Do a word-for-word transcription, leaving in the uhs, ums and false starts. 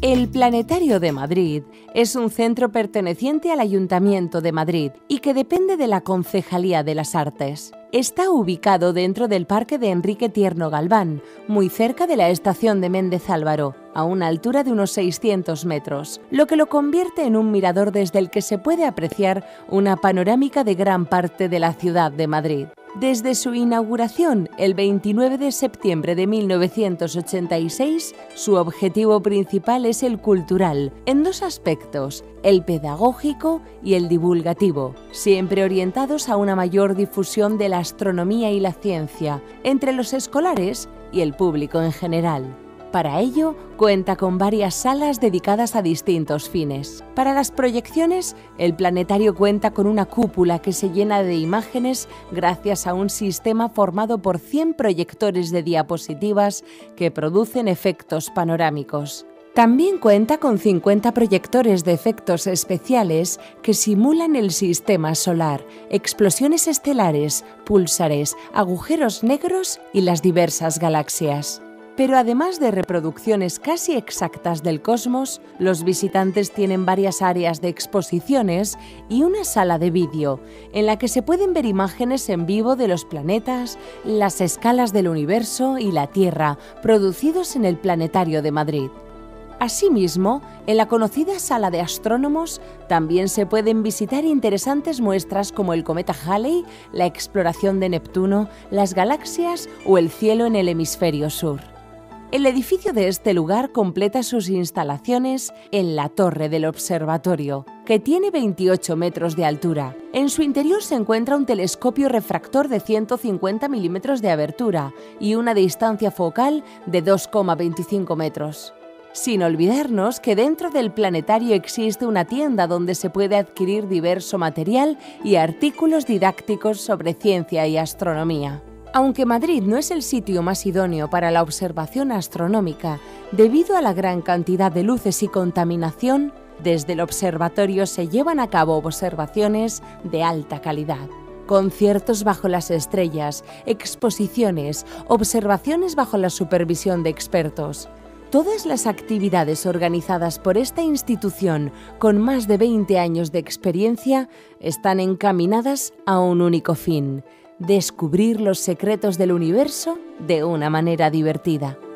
El Planetario de Madrid es un centro perteneciente al Ayuntamiento de Madrid y que depende de la Concejalía de las Artes. Está ubicado dentro del Parque de Enrique Tierno Galván, muy cerca de la estación de Méndez Álvaro, a una altura de unos seiscientos metros, lo que lo convierte en un mirador desde el que se puede apreciar una panorámica de gran parte de la ciudad de Madrid. Desde su inauguración, el veintinueve de septiembre de mil novecientos ochenta y seis, su objetivo principal es el cultural, en dos aspectos, el pedagógico y el divulgativo, siempre orientados a una mayor difusión de la astronomía y la ciencia entre los escolares y el público en general. Para ello, cuenta con varias salas dedicadas a distintos fines. Para las proyecciones, el planetario cuenta con una cúpula que se llena de imágenes gracias a un sistema formado por cien proyectores de diapositivas que producen efectos panorámicos. También cuenta con cincuenta proyectores de efectos especiales que simulan el sistema solar, explosiones estelares, púlsares, agujeros negros y las diversas galaxias. Pero además de reproducciones casi exactas del cosmos, los visitantes tienen varias áreas de exposiciones y una sala de vídeo, en la que se pueden ver imágenes en vivo de los planetas, las escalas del universo y la Tierra, producidos en el Planetario de Madrid. Asimismo, en la conocida Sala de Astrónomos también se pueden visitar interesantes muestras como el cometa Halley, la exploración de Neptuno, las galaxias o el cielo en el hemisferio sur. El edificio de este lugar completa sus instalaciones en la torre del observatorio, que tiene veintiocho metros de altura. En su interior se encuentra un telescopio refractor de ciento cincuenta milímetros de abertura y una distancia focal de dos coma veinticinco metros. Sin olvidarnos que dentro del planetario existe una tienda donde se puede adquirir diverso material y artículos didácticos sobre ciencia y astronomía. Aunque Madrid no es el sitio más idóneo para la observación astronómica, debido a la gran cantidad de luces y contaminación, desde el observatorio se llevan a cabo observaciones de alta calidad. Conciertos bajo las estrellas, exposiciones, observaciones bajo la supervisión de expertos. Todas las actividades organizadas por esta institución con más de veinte años de experiencia están encaminadas a un único fin: descubrir los secretos del universo de una manera divertida.